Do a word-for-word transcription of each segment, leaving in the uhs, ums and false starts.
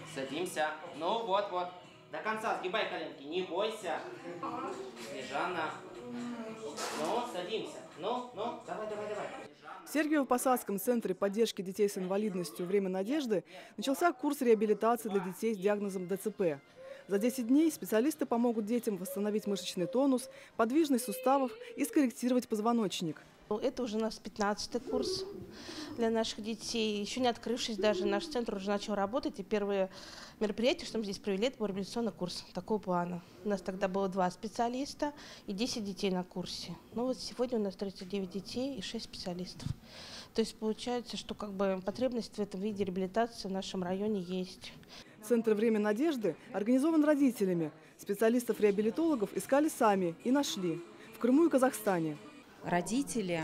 Садимся. Ну, вот, вот. До конца сгибай коленки. Не бойся. Снежана. Ну, садимся. Ну, ну, давай, давай, давай. В Сергиево-Посадском центре поддержки детей с инвалидностью «Время надежды» начался курс реабилитации для детей с диагнозом дэ цэ пэ. За десять дней специалисты помогут детям восстановить мышечный тонус, подвижность суставов и скорректировать позвоночник. Это уже у нас пятнадцатый курс для наших детей. Еще не открывшись даже, наш центр уже начал работать. И первые мероприятия, что мы здесь провели, это был реабилитационный курс такого плана. У нас тогда было два специалиста и десять детей на курсе. Ну вот сегодня у нас тридцать девять детей и шесть специалистов. То есть получается, что как бы потребность в этом виде реабилитации в нашем районе есть. Центр «Время надежды» организован родителями. Специалистов-реабилитологов искали сами и нашли в Крыму и Казахстане. Родители,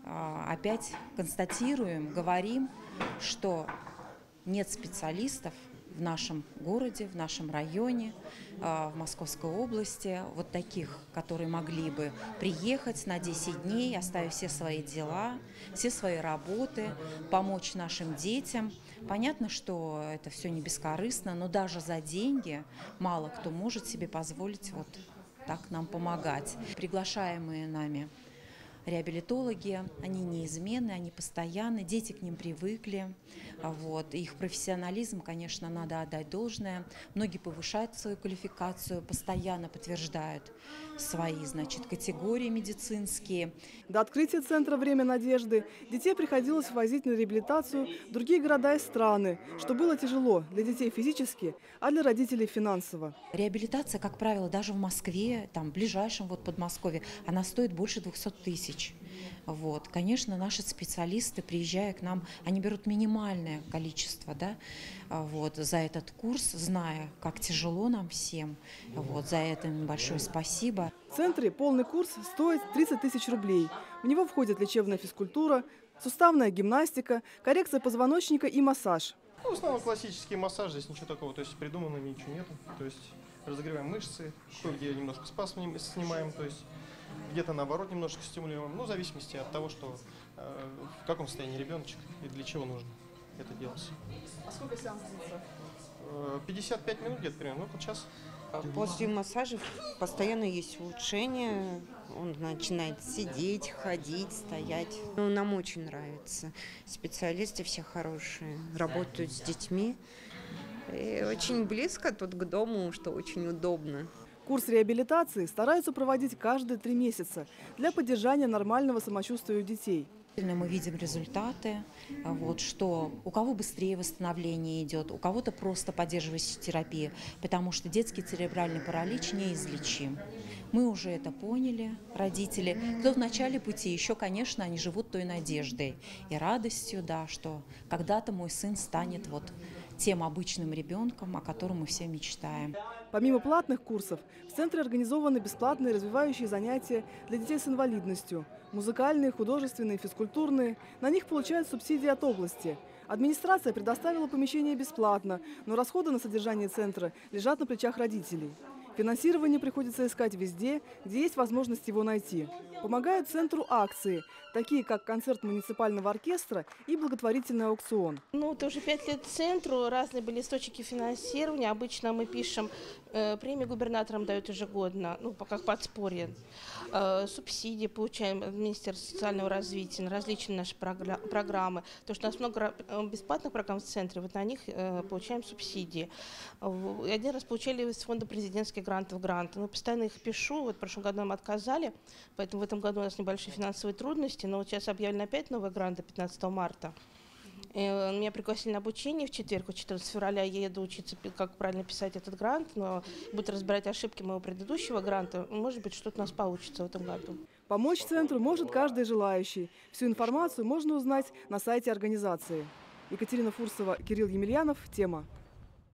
опять констатируем, говорим, что нет специалистов в нашем городе, в нашем районе, в Московской области, вот таких, которые могли бы приехать на десять дней, оставив все свои дела, все свои работы, помочь нашим детям. Понятно, что это все не бескорыстно, но даже за деньги мало кто может себе позволить вот так нам помогать. Приглашаемые нами реабилитологи, они неизменны, они постоянны, дети к ним привыкли. Вот. Их профессионализм, конечно, надо отдать должное. Многие повышают свою квалификацию, постоянно подтверждают свои, значит, категории медицинские. До открытия центра «Время надежды» детей приходилось возить на реабилитацию в другие города и страны, что было тяжело для детей физически, а для родителей финансово. Реабилитация, как правило, даже в Москве, там, в ближайшем вот Подмосковье, она стоит больше двухсот тысяч. Вот. Конечно, наши специалисты, приезжая к нам, они берут минимальное количество, да, вот, за этот курс, зная, как тяжело нам всем. Вот, за это им большое спасибо. В центре полный курс стоит тридцать тысяч рублей. В него входит лечебная физкультура, суставная гимнастика, коррекция позвоночника и массаж. Ну, в основном классический массаж, здесь ничего такого, то есть придумано ничего нету. То есть разогреваем мышцы, кое-где немножко спазм снимаем, то есть где-то наоборот немножко стимулируем, ну, в зависимости от того, что, э, в каком состоянии ребеночек и для чего нужно это делать. А сколько сеансов длится? пятьдесят пять минут где-то примерно, ну, час. После массажа постоянно есть улучшение, он начинает сидеть, ходить, стоять. Ну, нам очень нравится, специалисты все хорошие, работают с детьми. И очень близко тут к дому, что очень удобно. Курс реабилитации стараются проводить каждые три месяца для поддержания нормального самочувствия у детей. Мы видим результаты, вот, что у кого быстрее восстановление идет, у кого-то просто поддерживающая терапия, потому что детский церебральный паралич неизлечим. Мы уже это поняли, родители. Кто в начале пути, еще, конечно, они живут той надеждой и радостью, да, что когда-то мой сын станет вот тем обычным ребенком, о котором мы все мечтаем. Помимо платных курсов, в центре организованы бесплатные развивающие занятия для детей с инвалидностью. Музыкальные, художественные, физкультурные. На них получают субсидии от области. Администрация предоставила помещение бесплатно, но расходы на содержание центра лежат на плечах родителей. Финансирование приходится искать везде, где есть возможность его найти. Помогают центру акции, такие как концерт муниципального оркестра и благотворительный аукцион. Ну, это уже пять лет центру, разные были источники финансирования. Обычно мы пишем, э, премии губернаторам дают ежегодно, ну, как подспорье. Э, субсидии получаем от Министерства социального развития на различные наши программы. Потому что у нас много бесплатных программ в центре, вот на них э, получаем субсидии. Один раз получали из фонда президентских грантов гранты. Ну, постоянно их пишу, вот в прошлом году нам отказали, поэтому в этом году у нас небольшие финансовые трудности, но вот сейчас объявлены опять новые гранты пятнадцатого марта. И меня пригласили на обучение в четверг, четырнадцатого февраля я еду учиться, как правильно писать этот грант, но буду разбирать ошибки моего предыдущего гранта, может быть, что-то у нас получится в этом году. Помочь центру может каждый желающий. Всю информацию можно узнать на сайте организации. Екатерина Фурсова, Кирилл Емельянов. Тема.